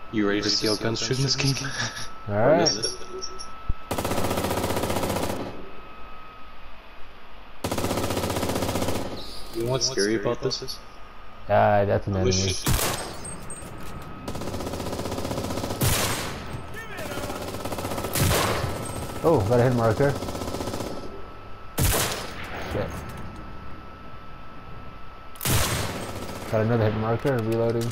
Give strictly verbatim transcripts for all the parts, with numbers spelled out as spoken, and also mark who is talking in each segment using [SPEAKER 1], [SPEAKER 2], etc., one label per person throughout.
[SPEAKER 1] You ready to see how guns shoot in this game?
[SPEAKER 2] Alright.
[SPEAKER 1] You know what's scary about this?
[SPEAKER 2] Ah, that's an enemy. Oh, got a hit marker. Shit. Got another hit marker, reloading.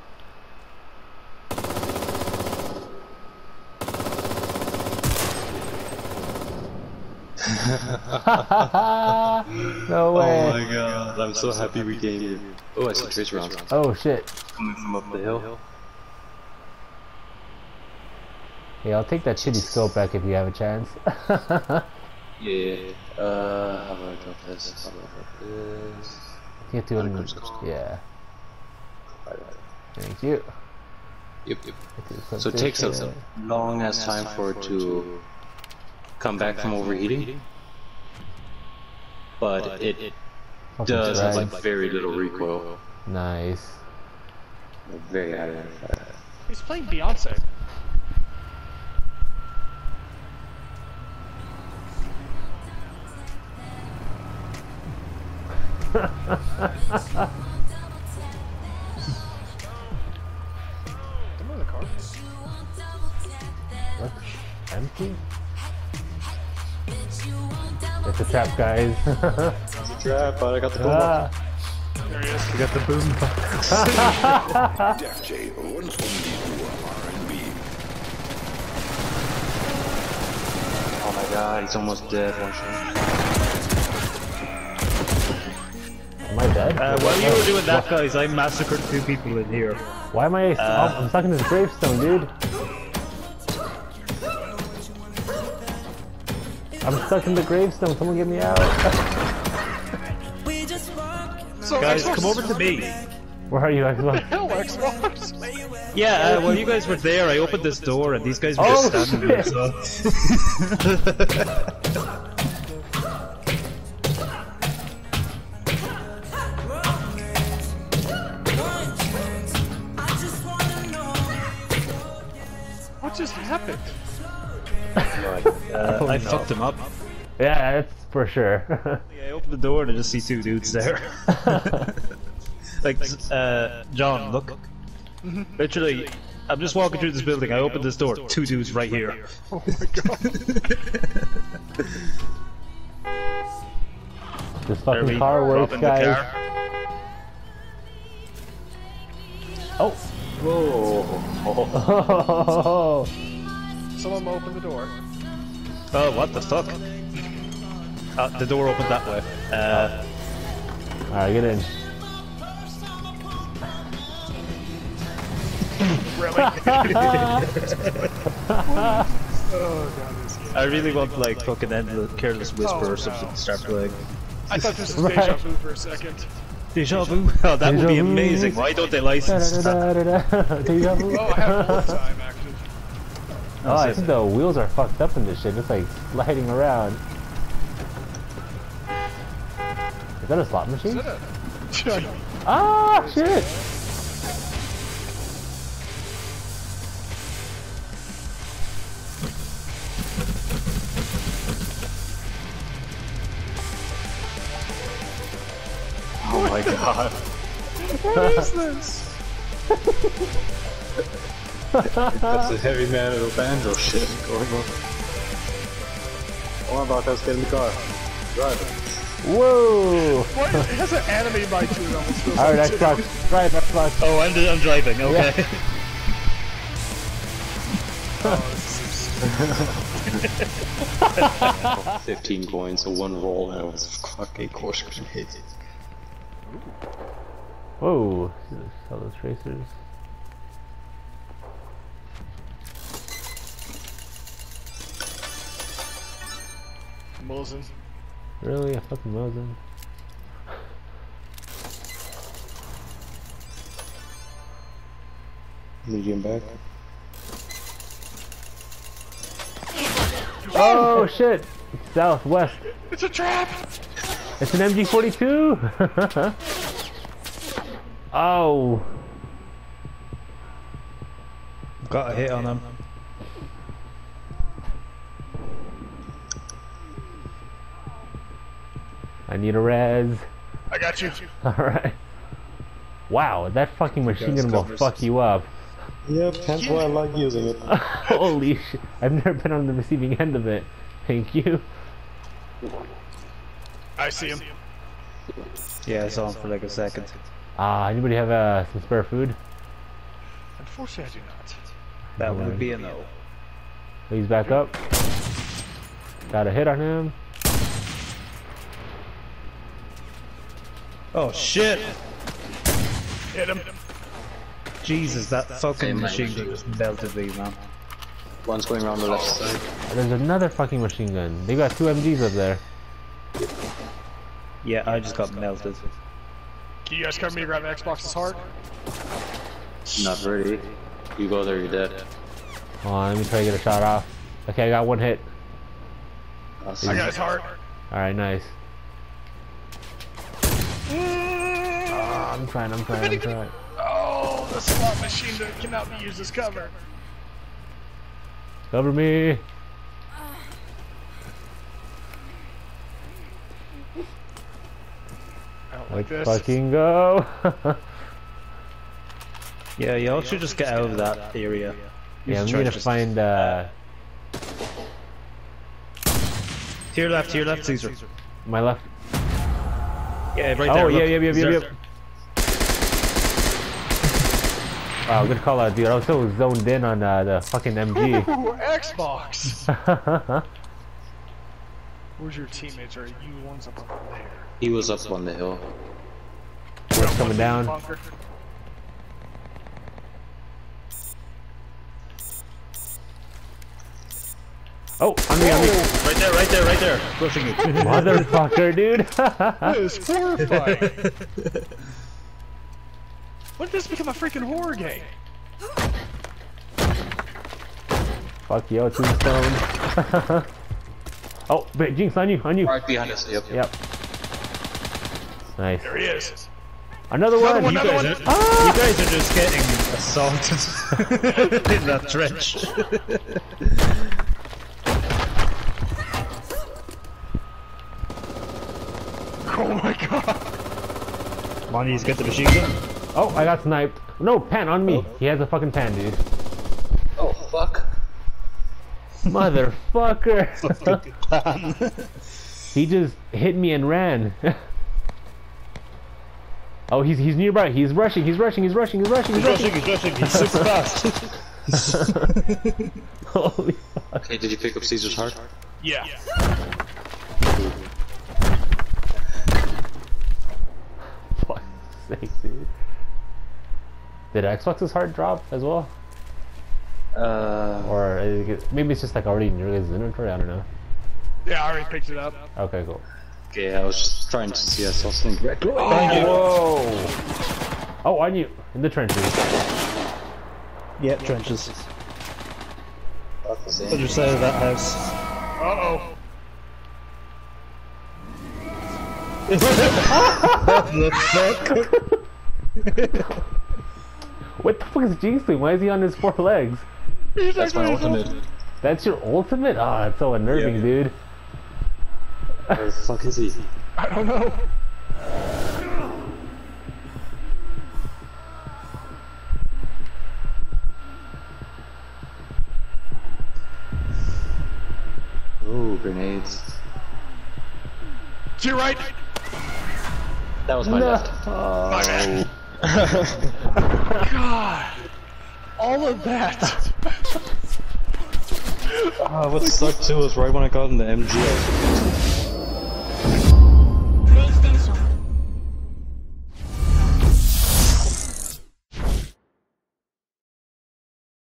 [SPEAKER 2] No way.
[SPEAKER 1] Oh my god, I'm so happy we gained you. Oh, I see trace rounds.
[SPEAKER 2] Oh shit.
[SPEAKER 1] Coming from up the hill.
[SPEAKER 2] Yeah, I'll take that shitty scope back if you have a chance.
[SPEAKER 1] Yeah. Uh, how about I drop this? How about I drop this?
[SPEAKER 2] Get to him. Yeah. Thank you.
[SPEAKER 1] Yep, yep. So it takes a long ass time for it to come back from overheating, but it, it does have like very little recoil.
[SPEAKER 2] Nice.
[SPEAKER 1] I'm very happy with that.
[SPEAKER 3] He's playing Beyonce. Come on, the car.
[SPEAKER 2] What? Empty? It's a trap, guys.
[SPEAKER 1] It's a trap, but I got the boom
[SPEAKER 2] Ah.
[SPEAKER 1] box.
[SPEAKER 3] There he is.
[SPEAKER 2] You got the boom box.
[SPEAKER 4] Def J runs from the R and B.
[SPEAKER 1] Oh my god, he's almost dead. One shot.
[SPEAKER 2] Am I dead?
[SPEAKER 5] Uh, while you were doing that, guys, I massacred two people in here.
[SPEAKER 2] Why am I?
[SPEAKER 5] Uh,
[SPEAKER 2] oh, I'm stuck in this gravestone, dude. I'm stuck in the gravestone. Someone get me out.
[SPEAKER 3] So
[SPEAKER 5] Guys,
[SPEAKER 3] Xbox
[SPEAKER 5] come over to me.
[SPEAKER 2] Where are you, Xbox?
[SPEAKER 3] Hell, Xbox.
[SPEAKER 5] Yeah, uh, while you guys were there, I opened this door and these guys were
[SPEAKER 2] Oh,
[SPEAKER 5] just standing there.
[SPEAKER 2] shit.
[SPEAKER 5] So.
[SPEAKER 3] What just happened?
[SPEAKER 5] Uh, I fucked them up.
[SPEAKER 2] Yeah, that's for sure.
[SPEAKER 5] I opened the door and I just see two dudes there. Like, uh, John, look. Literally, I'm just walking through this building, I opened this door, two dudes right here.
[SPEAKER 3] Oh my god.
[SPEAKER 2] This
[SPEAKER 5] There
[SPEAKER 2] fucking
[SPEAKER 5] we
[SPEAKER 2] car works,
[SPEAKER 5] robbing the
[SPEAKER 2] guys.
[SPEAKER 5] car.
[SPEAKER 2] Oh.
[SPEAKER 1] Whoa.
[SPEAKER 3] Someone open the door.
[SPEAKER 5] Oh, what the fuck? Uh, the door opened that way. Uh,
[SPEAKER 2] Alright, get in.
[SPEAKER 3] Really? Oh god, this game.
[SPEAKER 5] I really want like fucking Endless Careless Whisper or something to start playing.
[SPEAKER 3] I thought this was
[SPEAKER 2] Right.
[SPEAKER 3] deja vu for a second.
[SPEAKER 5] Deja vu? Oh, that would be
[SPEAKER 2] Deja vu.
[SPEAKER 5] amazing. Why don't they license that?
[SPEAKER 2] Da-da-da-da-da. Deja vu.
[SPEAKER 3] Oh, I have more time active.
[SPEAKER 2] Oh, I think the wheels are fucked up in this shit. It's like sliding around. Is that a slot machine?
[SPEAKER 3] Is that a...
[SPEAKER 2] Ah, shit!
[SPEAKER 1] Oh my god.
[SPEAKER 3] What is this?
[SPEAKER 1] That's the heavy metal banjo shit going on. Oh, I'm about to get in the car. Drive.
[SPEAKER 2] Whoa!
[SPEAKER 3] What? It has an anime bite to it almost. feels
[SPEAKER 2] Alright,
[SPEAKER 3] like, too.
[SPEAKER 2] Xbox. Drive, Xbox.
[SPEAKER 5] Oh, I'm, I'm driving, okay.
[SPEAKER 3] Oh, this is...
[SPEAKER 1] fifteen coins, so one roll, and it was fucking course hit.
[SPEAKER 2] Whoa! Sell those tracers.
[SPEAKER 3] Mosin.
[SPEAKER 2] Really? A fucking Mosin?
[SPEAKER 1] Medium back.
[SPEAKER 2] Oh shit! Southwest.
[SPEAKER 3] It's a trap!
[SPEAKER 2] It's an M G forty-two! Oh!
[SPEAKER 5] Got a hit on him.
[SPEAKER 2] I need a res.
[SPEAKER 3] I got you.
[SPEAKER 2] Alright. Wow, that fucking machine gun will fuck you up.
[SPEAKER 6] Yep, that's why I like using it.
[SPEAKER 2] Holy shit. I've never been on the receiving end of it. Thank you.
[SPEAKER 3] I see him.
[SPEAKER 5] Yeah, I saw him for like a second.
[SPEAKER 2] Ah, uh, anybody have uh, some spare food?
[SPEAKER 3] Unfortunately, I do not.
[SPEAKER 5] That would be a no.
[SPEAKER 2] He's back up. Got a hit on him.
[SPEAKER 5] Oh shit!
[SPEAKER 3] Hit him.
[SPEAKER 5] Jesus, that fucking
[SPEAKER 1] Same
[SPEAKER 5] machine gun
[SPEAKER 1] machine.
[SPEAKER 5] just melted me, man.
[SPEAKER 1] One's going around the left side.
[SPEAKER 2] There's another fucking machine gun. They got two M Gs up there.
[SPEAKER 5] Yeah, I just got melted.
[SPEAKER 3] Can you guys cover me to grab Xbox's heart?
[SPEAKER 1] Not really. You go there, you're dead.
[SPEAKER 2] Hold on, let me try to get a shot off. Okay, I got one hit.
[SPEAKER 3] I got his heart.
[SPEAKER 2] Alright, nice. Oh, I'm trying, I'm trying, I'm trying.
[SPEAKER 3] Oh, the slot machine gun cannot be used as cover.
[SPEAKER 2] Cover me.
[SPEAKER 3] I don't like
[SPEAKER 2] Let's
[SPEAKER 3] this.
[SPEAKER 2] fucking go.
[SPEAKER 5] Yeah, y'all should just get out of that area.
[SPEAKER 2] Yeah, I'm
[SPEAKER 5] try
[SPEAKER 2] gonna
[SPEAKER 5] just-
[SPEAKER 2] find uh
[SPEAKER 5] To your left, to your left, Caesar.
[SPEAKER 2] my left.
[SPEAKER 5] Yeah, right
[SPEAKER 2] Oh,
[SPEAKER 5] there.
[SPEAKER 2] yeah,
[SPEAKER 5] look.
[SPEAKER 2] yeah, yeah,
[SPEAKER 5] He's
[SPEAKER 2] yeah,
[SPEAKER 5] there.
[SPEAKER 2] yeah. Wow, good call out, dude. I was so zoned in on uh, the fucking M G.
[SPEAKER 3] Ooh, Xbox. Where's your teammates? Are you the ones up over there?
[SPEAKER 1] He was up on the hill.
[SPEAKER 2] What's coming down?
[SPEAKER 3] Bunker.
[SPEAKER 2] Oh, on me, on me.
[SPEAKER 5] Right there, right there, right there. Pushing you.
[SPEAKER 2] Motherfucker, dude.
[SPEAKER 3] That is horrifying. When did this become a freaking horror game?
[SPEAKER 2] Fuck yo, tombstone. Oh, but Jinx, on you, on you.
[SPEAKER 1] Right behind us, yep.
[SPEAKER 2] Yep. Nice.
[SPEAKER 3] There he is.
[SPEAKER 2] Another,
[SPEAKER 3] Another
[SPEAKER 2] one.
[SPEAKER 3] one,
[SPEAKER 5] You
[SPEAKER 3] another
[SPEAKER 5] guys,
[SPEAKER 3] one.
[SPEAKER 5] are,
[SPEAKER 2] Ah!
[SPEAKER 5] you guys are just getting assaulted in that trench.
[SPEAKER 3] Oh my god.
[SPEAKER 5] Come on, you just get the machine gun.
[SPEAKER 2] Oh, I got sniped. No, Pan on me. He has a fucking Pan, dude.
[SPEAKER 1] Oh, fuck.
[SPEAKER 2] Motherfucker. He just hit me and ran. Oh, he's he's nearby. He's rushing. He's rushing. He's rushing. He's rushing. He's
[SPEAKER 5] He's
[SPEAKER 2] rushing.
[SPEAKER 5] rushing, he's rushing, he's super fast.
[SPEAKER 2] Holy fuck.
[SPEAKER 1] Okay, did you pick up Caesar's heart?
[SPEAKER 3] Yeah.
[SPEAKER 2] Fuck's sake, dude. Did Xbox's heart drop as well?
[SPEAKER 1] Uh,
[SPEAKER 2] Or is it- maybe it's just like already in your guys' inventory? I don't know.
[SPEAKER 3] Yeah, I already picked it up.
[SPEAKER 2] Okay, cool.
[SPEAKER 1] okay, I was just trying to see. I saw something red.
[SPEAKER 2] Whoa! Oh, on you. In the trenches.
[SPEAKER 5] Yeah, trenches.
[SPEAKER 1] About the same.
[SPEAKER 5] Other side of that house.
[SPEAKER 3] Uh-oh.
[SPEAKER 5] The fuck?
[SPEAKER 2] What the fuck is Jinx doing? Why is he on his four legs?
[SPEAKER 1] That's my ultimate.
[SPEAKER 2] That's your ultimate? Ah, that's so unnerving,
[SPEAKER 1] Yeah.
[SPEAKER 2] dude.
[SPEAKER 1] Where the fuck is he?
[SPEAKER 3] I don't know.
[SPEAKER 1] Ooh, grenades.
[SPEAKER 3] To your right.
[SPEAKER 1] That was my
[SPEAKER 2] No.
[SPEAKER 1] left.
[SPEAKER 3] My bad. God. All of that.
[SPEAKER 6] Ah, what sucked too was right when I got in the M G, I was